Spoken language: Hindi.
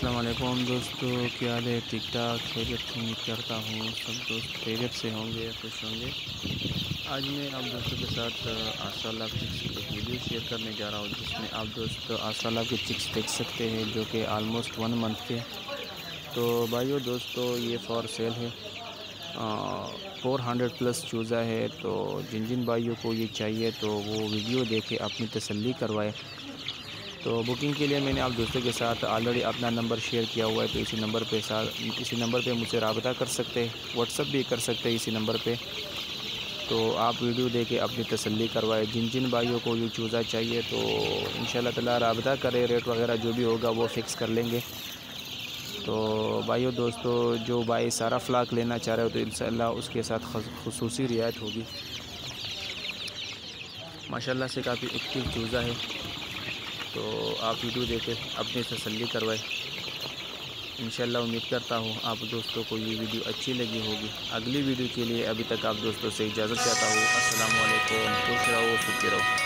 अस्सलाम वालेकुम दोस्तों, क्या हाल है? ठीक ठाक खैरियत उम्मीद करता हूँ सब दोस्त खैरियत से होंगे, खुश होंगे। आज मैं आप दोस्तों के साथ ऑस्ट्रेलॉर्प चिक्स की एक वीडियो शेयर करने जा रहा हूँ, जिसमें आप दोस्त ऑस्ट्रेलॉर्प के चिक्स देख सकते हैं, जो कि आलमोस्ट 1 मंथ के। तो भाइयों दोस्तों, ये फॉर सेल है। 400 प्लस चूज़ा है। तो जिन जिन भाइयों को ये चाहिए तो वो वीडियो देखे अपनी तसल्ली करवाए। तो बुकिंग के लिए मैंने आप दोस्तों के साथ ऑलरेडी अपना नंबर शेयर किया हुआ है, तो इसी नंबर पे मुझसे रब्ता कर सकते हैं, व्हाट्सअप भी कर सकते हैं इसी नंबर पे। तो आप वीडियो देके अपनी तसल्ली करवाएं। जिन जिन भाइयों को ये चूज़ा चाहिए तो इंशाल्लाह ताला रब्ता करें, रेट वगैरह जो भी होगा वो फ़िक्स कर लेंगे। तो भाइयों दोस्तों, जो भाई सारा फ्लाक लेना चाह रहे हो तो इंशाल्लाह उसके साथ खुसूसी रियायत होगी। माशाल्लाह से काफ़ी एक्टिव चूज़ा है। तो आप वीडियो देखे अपनी तसल्ली करवाएं। इंशाल्लाह उम्मीद करता हूँ आप दोस्तों को ये वीडियो अच्छी लगी होगी। अगली वीडियो के लिए अभी तक आप दोस्तों से इजाज़त चाहता हूँ। अस्सलाम वालेकुम। खुश रहो, सुखी रहो।